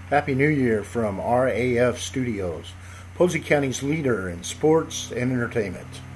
Happy New Year from RAF Studios, Posey County's leader in sports and entertainment.